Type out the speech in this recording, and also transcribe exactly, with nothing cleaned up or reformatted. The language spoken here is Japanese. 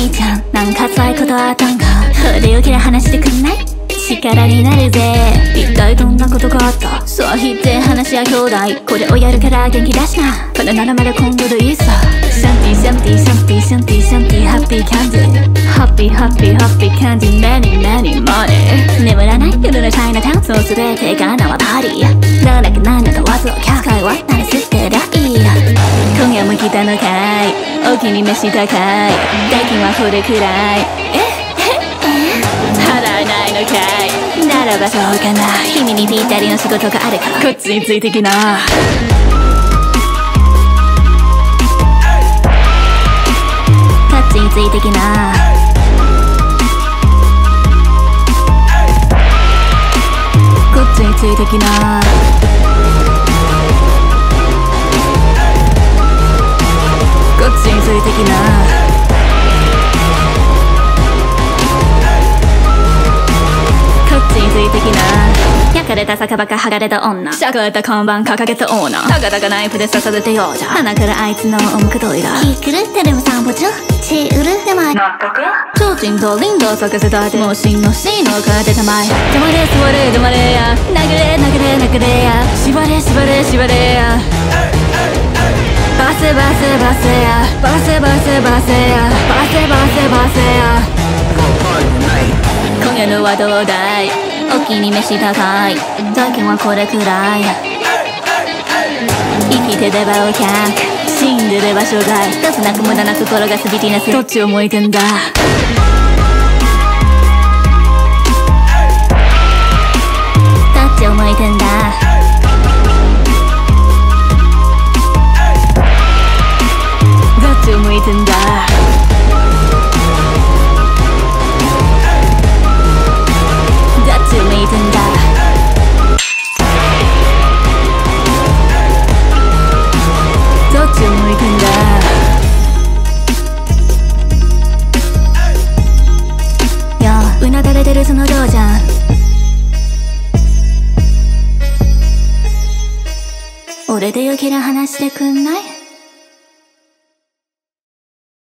兄ちゃんなんか辛いことあったんか。でよけれ話してくんない？力になるぜ。一体どんなことがあった？そう言って話や兄弟これをやるから元気出しな。これならまだ今度でいいさ。シャンティーシャンティーシャンティーシャンティーシャンティーハッピーキャンディーハッピーハッピーハッピーキャンディーメニーメニーマネー。眠らない夜のチャイナタウンそうすべてが縄張り。だらけなんだかわずをキャスカイはならすってりゃいい。今夜も来たのかいお気に召したかい。代金はこれくらいえ払えないのかい。ならばそうかな。君にぴったりの仕事があるからこっちについてきな。こっちについてきな。こっちについてきな。こっちについてきな。こっちについてきな。焼かれた酒場か剥がれた女。しゃくれた看板掲げたオーナー。たかたかナイフで刺されてようじゃ。鼻からあいつのおむくどいだ。ひっくるってでも散歩中チーウルでも納得。提灯とリンドを咲かせたってもうしんのしんの変えてたまえ。止まれ座れ止まれや殴れ殴れ殴れや縛れ縛れ縛れやバセバセバセやバセバセバセやバセバセバセや。今夜のはどうだいお気に召したかい。代金はこれくらい。生きてればお客死んでれば障害。出すなく無駄な心がすびてなす。どっちを向いてんだ。どっちを向いてんだ。どっちを向いてんだ。どっちを向いてんだ。どっちを向いてんだ。いやうなだれてるそのどうじゃん。俺でよけれ話してくんない？